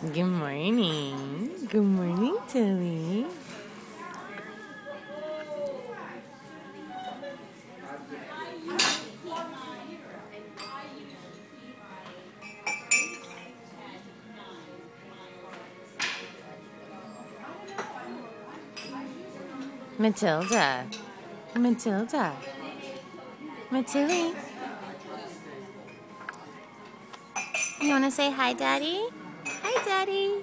Good morning. Good morning, Tilly. Matilda. Matilda. Matilda. You want to say hi, Daddy? Hi, Daddy.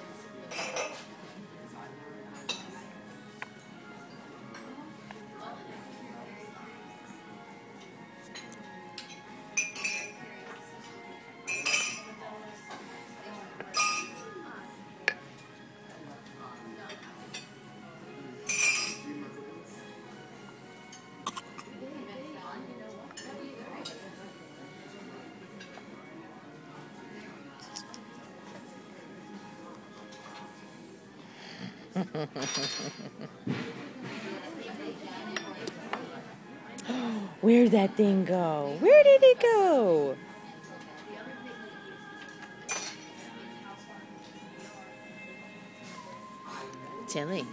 Where'd that thing go? Where did it go? Tilly.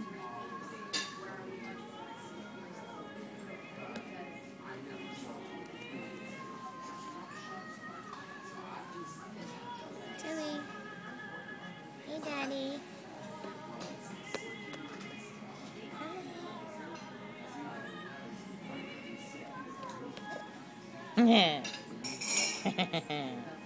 Tilly. Hey, Daddy. Yeah.